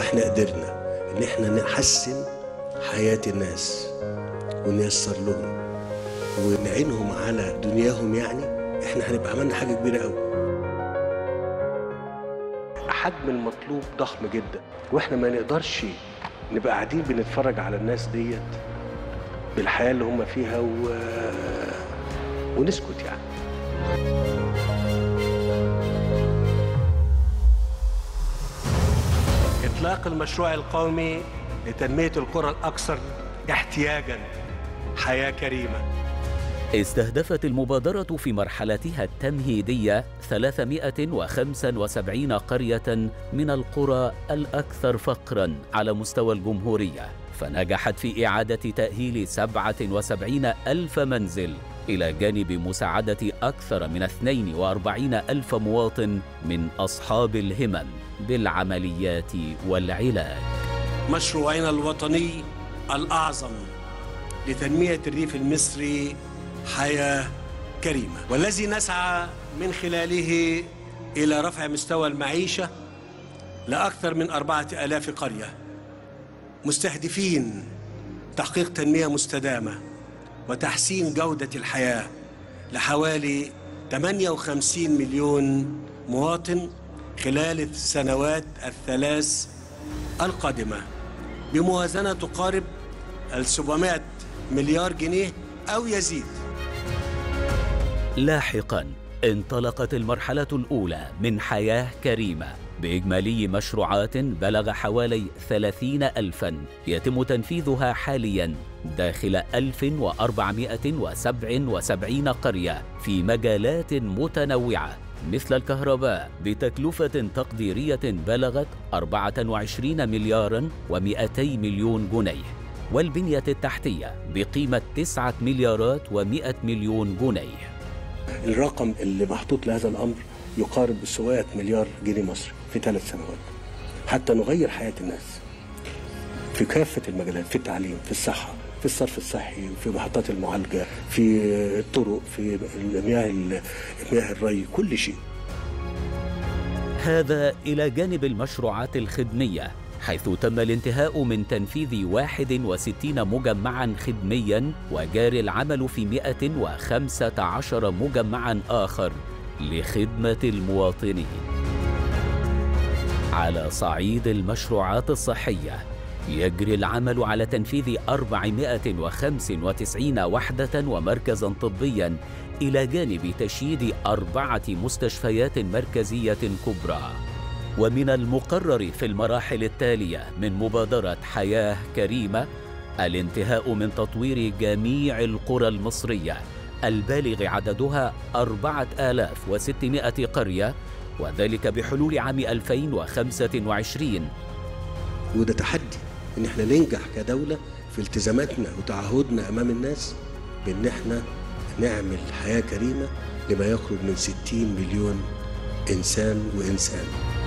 احنا قدرنا ان احنا نحسن حياة الناس ونيسر لهم ونعينهم على دنياهم، يعني احنا هنبقى عملنا حاجة كبيرة قوي. حجم المطلوب ضخم جدا، واحنا ما نقدرش نبقى قاعدين بنتفرج على الناس ديت بالحياة اللي هم فيها ونسكت يعني. إطلاق المشروع القومي لتنمية القرى الأكثر احتياجاً، حياة كريمة. استهدفت المبادرة في مرحلتها التمهيدية 375 قرية من القرى الأكثر فقراً على مستوى الجمهورية، فنجحت في إعادة تأهيل 77 ألف منزل إلى جانب مساعدة أكثر من 42 ألف مواطن من أصحاب الهمم بالعمليات والعلاج. مشروعنا الوطني الأعظم لتنمية الريف المصري حياة كريمة، والذي نسعى من خلاله إلى رفع مستوى المعيشة لأكثر من 4000 قرية، مستهدفين تحقيق تنمية مستدامة وتحسين جودة الحياة لحوالي 58 مليون مواطن خلال السنوات الثلاث القادمة، بموازنة تقارب 700 مليار جنيه أو يزيد. لاحقاً انطلقت المرحلة الأولى من حياة كريمة بإجمالي مشروعات بلغ حوالي 30 ألفاً يتم تنفيذها حالياً داخل 1477 قرية في مجالات متنوعة مثل الكهرباء بتكلفة تقديرية بلغت 24 ملياراً و200 مليون جنيه، والبنية التحتية بقيمة 9 مليارات و100 مليون جنيه. الرقم اللي محطوط لهذا الأمر يقارب 700 مليار جنيه مصري في 3 سنوات، حتى نغير حياة الناس في كافة المجالات، في التعليم، في الصحة، في الصرف الصحي، في محطات المعالجة، في الطرق، في مياه الري، كل شيء. هذا إلى جانب المشروعات الخدمية، حيث تم الانتهاء من تنفيذ 61 مجمعاً خدمياً، وجاري العمل في 115 مجمعاً آخر لخدمة المواطنين. على صعيد المشروعات الصحية، يجري العمل على تنفيذ 495 وحدة ومركزاً طبياً، إلى جانب تشييد 4 مستشفيات مركزية كبرى. ومن المقرر في المراحل التالية من مبادرة حياة كريمة الانتهاء من تطوير جميع القرى المصرية البالغ عددها 4600 قرية، وذلك بحلول عام 2025. وده تحدي إن احنا ننجح كدولة في التزاماتنا وتعهدنا أمام الناس بإن احنا نعمل حياة كريمة لما يقرب من 60 مليون إنسان وإنسان.